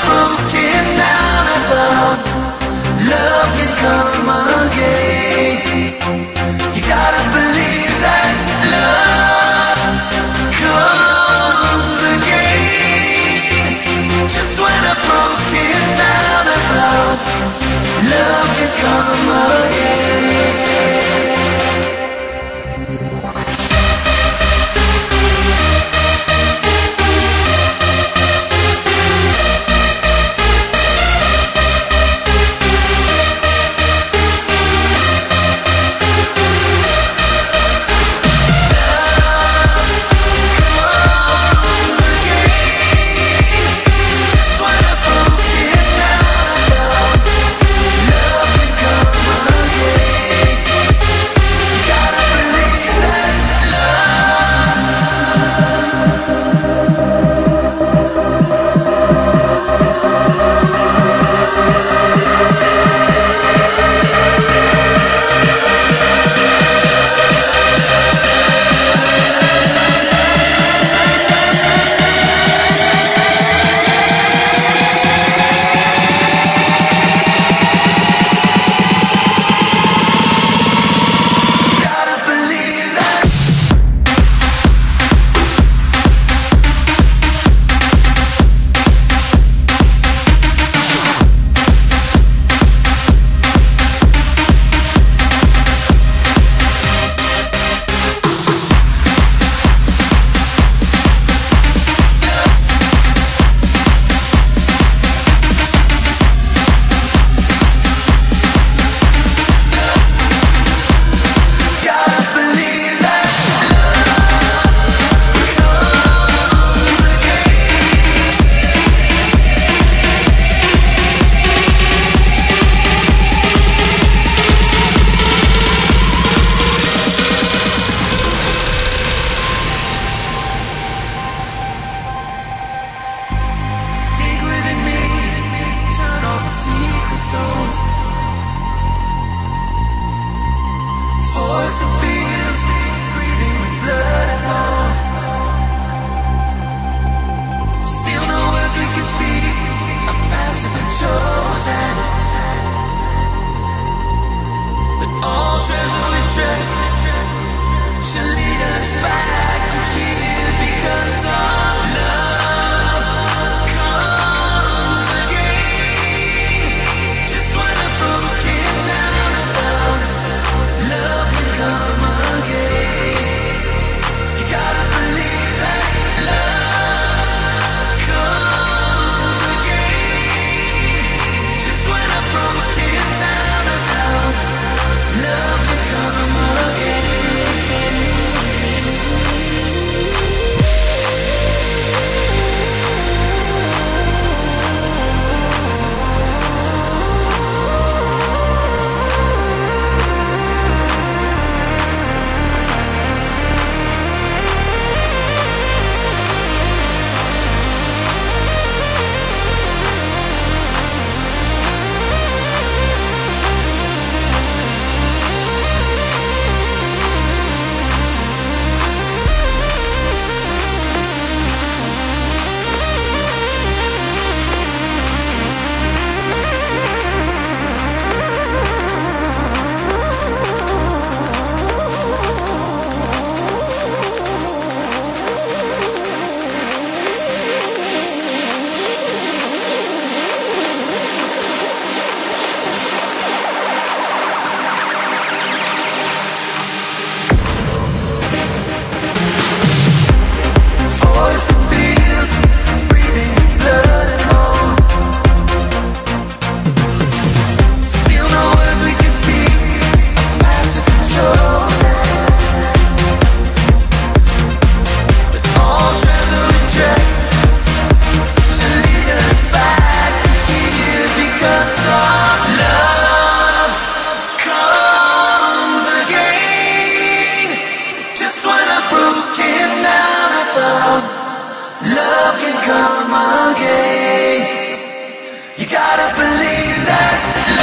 broken down, I found love can come again. You gotta believe that love comes again. Just when I'm broken down, I found love can come again. Force of fields, breathing with blood and bones. Still no words we can speak, our paths have been chosen. But all trails that we tread shall lead us back to here, because our love comes again. Just when I'm broken down, I found love can come again. You gotta believe that love comes again. Just when I'm broken down, I found love can come again. Love can come again. You gotta believe that.